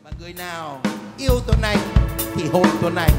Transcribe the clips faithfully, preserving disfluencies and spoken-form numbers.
Người nào yêu Tuấn Anh thì hôn Tuấn Anh.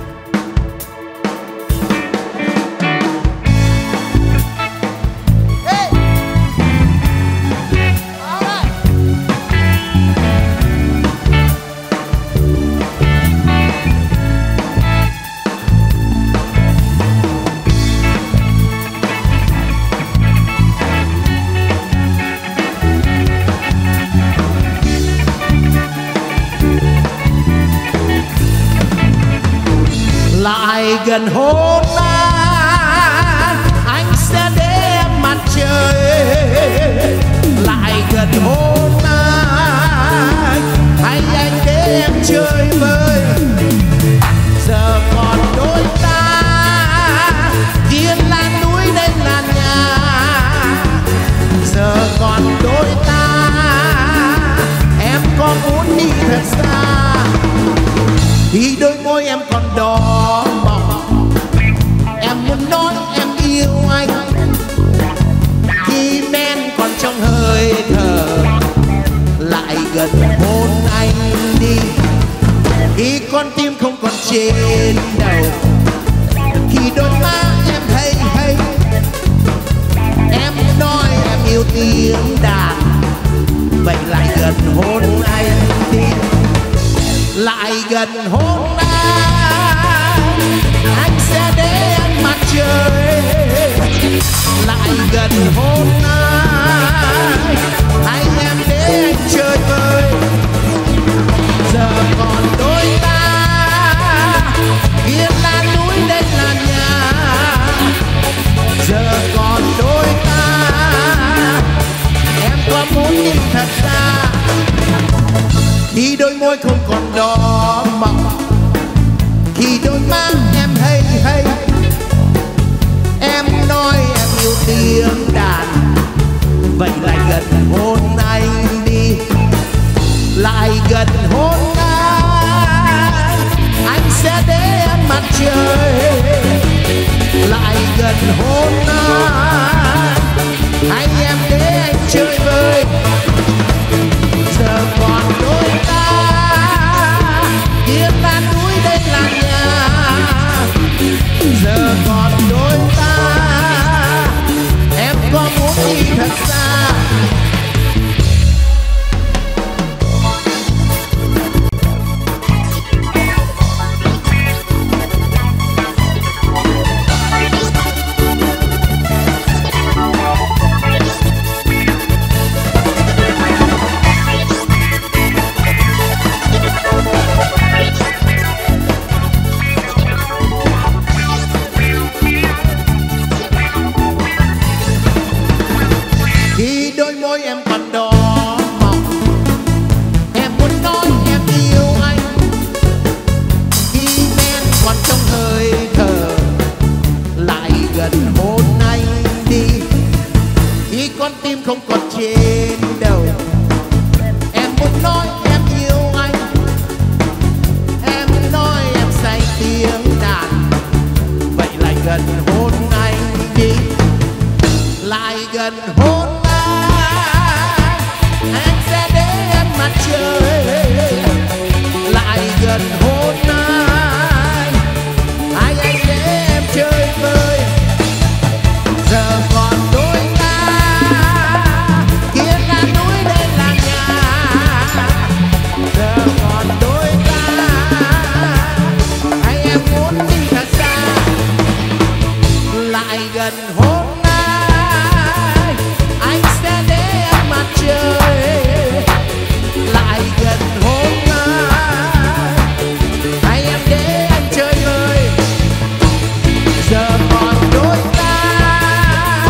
Lại gần hôn anh, anh sẽ để em mặt trời. Lại gần hôn anh, hay anh để em chơi vơi. Giờ còn đôi ta, kia là núi đây là nhà. Giờ còn đôi ta, em có muốn đi thật xa. Thì đôi môi em còn đỏ mọng, em muốn nói em yêu anh. Khi men còn trong hơi thở, lại gần hôn anh đi. Khi con tim không còn trên đầu, khi đôi má em hay hay, em nói em yêu tiếng đàn. Vậy lại gần hôn anh đi. Lại gần hôn anh, anh sẽ để em mặt trời. Lại gần hôn anh, hay em để anh chơi vơi. Giờ còn đôi ta, kia là núi đây là nhà. Giờ còn đôi ta, em có muốn đi thật xa. Khi đôi môi không còn đỏ mọng, khi đôi má em hay hay, em nói em yêu tiếng đàn. Vậy lại gần hôn anh đi. Lại gần hôn anh, anh sẽ để em mặt trời. Lại gần hôn anh, hay em để anh chơi vơi. Giờ còn đôi ta, kia là núi đây là nhà. Giờ còn đôi ta, em có muốn đi thật xa.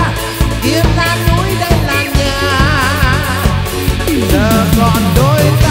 Còn đôi ta